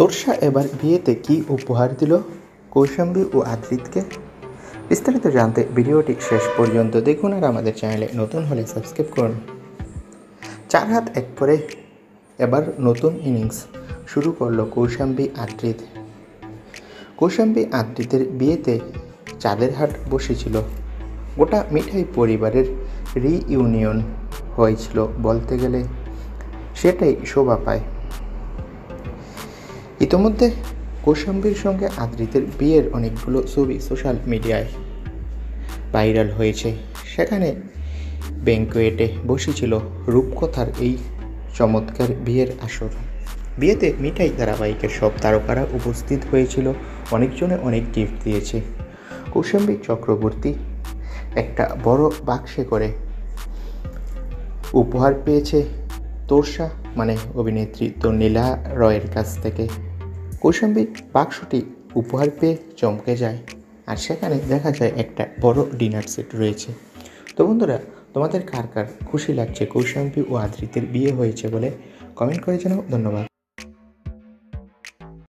তোরসা এবার বিয়েতে কি উপহার দিল কৌশাম্বী ও আদ্রিতকে? বিস্তারিত জানতে ভিডিওটি শেষ পর্যন্ত দেখুন আর আমাদের চ্যানেলে নতুন হলে সাবস্ক্রাইব করুন। 4 হাত 1 করে এবার নতুন ইনিংস শুরু করলো কৌশাম্বী আদ্রিত। কৌশাম্বী আদ্রিতের বিয়েতে চাঁদের হাট বসেছিল। গোটা মিঠাই পরিবারের রিইউনিয়ন হয়েছিল বলতে গেলে, সেটাই শোভা পায়। ইতোমধ্যে কৌশাম্বীর সঙ্গে আদ্রিতের বিয়ের অনেকগুলো ছবি সোশ্যাল মিডিয়ায় ভাইরাল হয়েছে। সেখানে ব্যাঙ্কোয়েটে বসেছিল রূপকথার এই চমৎকার বিয়ের আসর। বিয়েতে মিঠাই ধারাবাহিকের সব তারকারা উপস্থিত হয়েছিল। অনেকজনে অনেক গিফট দিয়েছে। কৌশাম্বী চক্রবর্তী একটা বড় বাক্সে করে উপহার পেয়েছে তোরসা মানে অভিনেত্রী তন্নিলা রয়ের কাছ থেকে। কৌশাম্বী বাক্সটি উপহার পেয়ে চমকে যায়, আর সেখানে দেখা যায় একটা বড় ডিনার সেট রয়েছে। তো বন্ধুরা, তোমাদের কার কার খুশি লাগছে কৌশাম্বী ও আদ্রিতের বিয়ে হয়েছে বলে কমেন্ট করে জানাও। ধন্যবাদ।